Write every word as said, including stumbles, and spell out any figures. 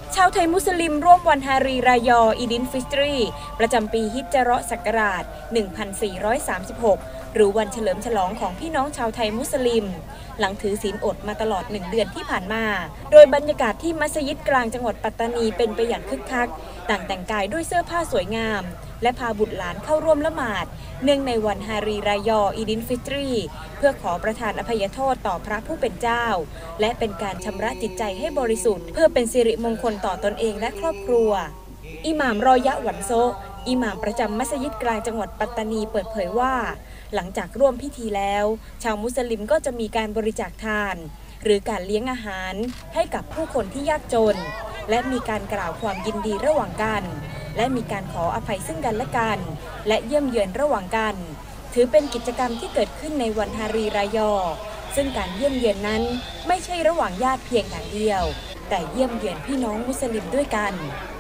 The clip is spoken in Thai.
ชาวไทยมุสลิมร่วมวันฮารีรายออีดินฟิตรีประจำปีฮิจเราะห์ศักราช หนึ่งพันสี่ร้อยสามสิบหก หรือวันเฉลิมฉลองของพี่น้องชาวไทยมุสลิมหลังถือศีลอดมาตลอดหนึ่งเดือนที่ผ่านมาโดยบรรยากาศที่มัสยิดกลางจังหวัดปัตตานีเป็นไปอย่างคึกคักต่างแต่งกายด้วยเสื้อผ้าสวยงามและพาบุตรหลานเข้าร่วมละหมาดเนื่องในวันฮารีรายออีดินฟิตรีเพื่อขอประทานอภัยโทษต่อพระผู้เป็นเจ้าและเป็นการชำระจิตใจให้บริสุทธิ์เพื่อเป็นสิริมงคลต่อตนเองและครอบครัวอิหม่ามรอยะหวันโซอิหม่ามประจำมัสยิดกลางจังหวัดปัตตานีเปิดเผยว่าหลังจากร่วมพิธีแล้วชาวมุสลิมก็จะมีการบริจาคทานหรือการเลี้ยงอาหารให้กับผู้คนที่ยากจนและมีการกล่าวความยินดีระหว่างกันและมีการขออภัยซึ่งกันและกันและเยี่ยมเยือนระหว่างกันถือเป็นกิจกรรมที่เกิดขึ้นในวันฮารีรายอซึ่งการเยี่ยมเยือนนั้นไม่ใช่ระหว่างญาติเพียงอย่างเดียวแต่เยี่ยมเยือนพี่น้องมุสลิมด้วยกัน